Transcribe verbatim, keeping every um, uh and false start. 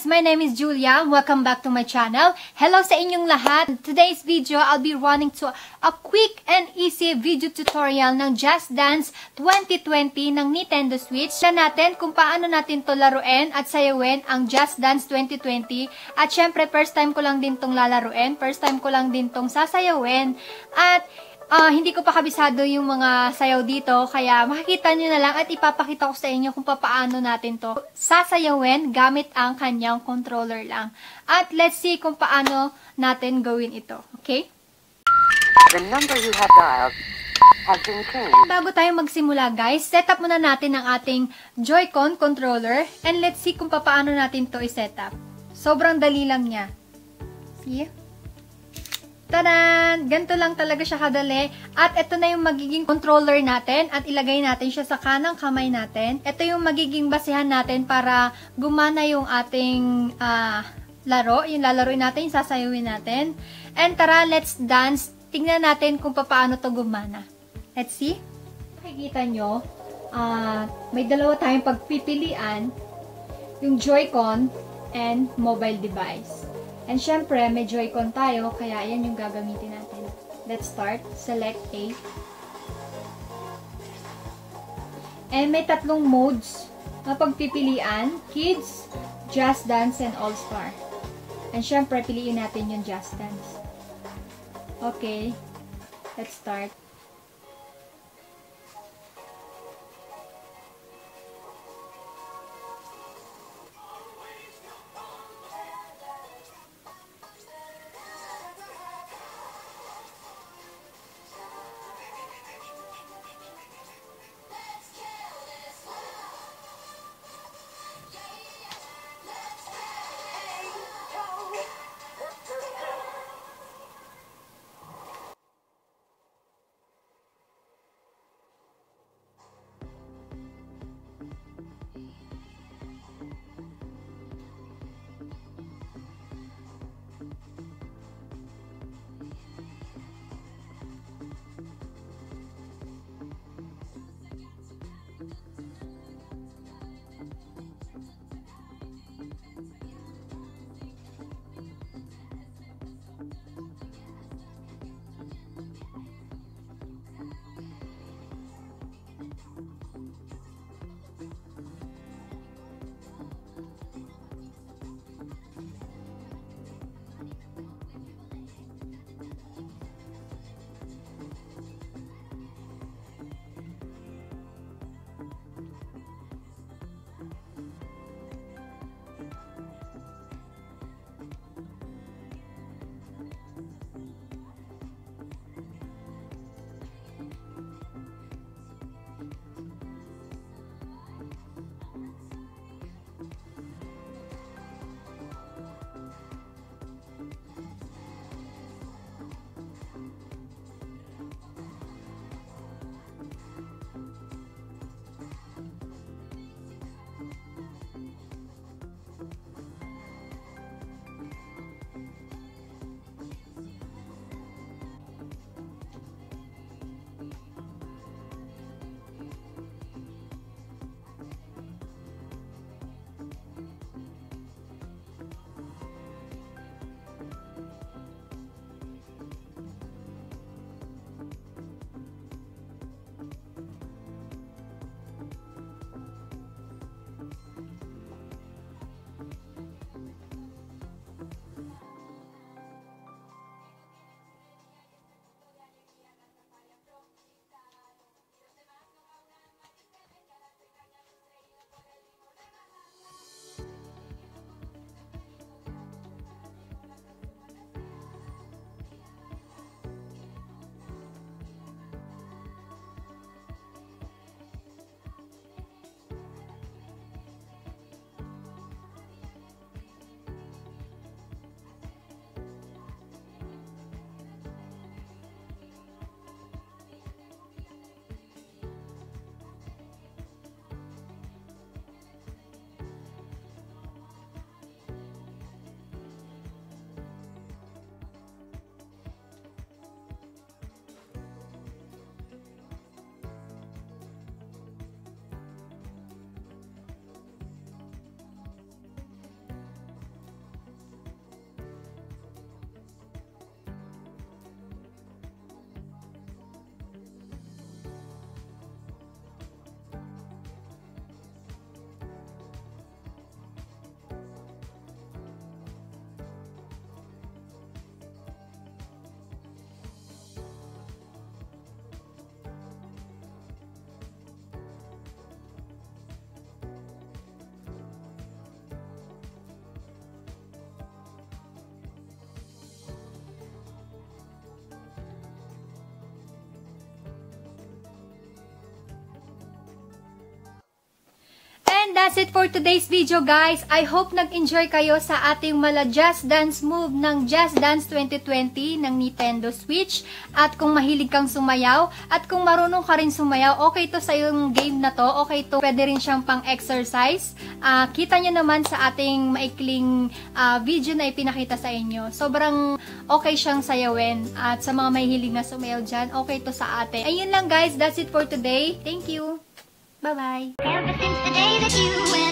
guys! My name is Julia. Welcome back to my channel. Hello sa inyong lahat. In today's video, I'll be running to a quick and easy video tutorial ng Just Dance twenty twenty ng Nintendo Switch. Siya natin kung paano natin to laruin at sayawin ang Just Dance twenty twenty. At syempre, first time ko lang din tong lalaruin. First time ko lang din tong sasayawin. At Uh, hindi ko pa kabisado yung mga sayaw dito, kaya makikita nyo na lang at ipapakita ko sa inyo kung paano natin to sasayawin gamit ang kanyang controller lang. At let's see kung paano natin gawin ito, okay? The number you have dialed has been changed. Bago tayo magsimula guys, set up muna natin ang ating Joy-Con controller and let's see kung paano natin to i-set up. Sobrang dali lang niya. See? Tadan! Ganito lang talaga siya kadali. At ito na yung magiging controller natin. At ilagay natin siya sa kanang kamay natin. Ito yung magiging basihan natin para gumana yung ating uh, laro. Yung lalaroin natin, yung sasayawin natin. And tara, let's dance. Tingnan natin kung paano to gumana. Let's see. Makikita nyo, uh, may dalawa tayong pagpipilian. Yung Joy-Con and mobile device. And syempre, may Joy-Con tayo, kaya yan yung gagamitin natin. Let's start. Select A. And may tatlong modes na pagpipilian. Kids, Just Dance, and All-Star. And syempre, piliin natin yung Just Dance. Okay. Let's start. And that's it for today's video, guys. I hope nag-enjoy kayo sa ating mala Just Dance move ng Just Dance twenty twenty ng Nintendo Switch. At kung mahilig kang sumayaw, at kung marunong ka rin sumayaw, okay to sa yung game na to. Okay to, pwede rin siyang pang-exercise. Uh, kita nyo naman sa ating maikling uh, video na ipinakita sa inyo. Sobrang okay siyang sayawin. At sa mga mahilig na sumayaw dyan, okay to sa atin. Ayun lang, guys. That's it for today. Thank you. Bye-bye. Ever since the day that you went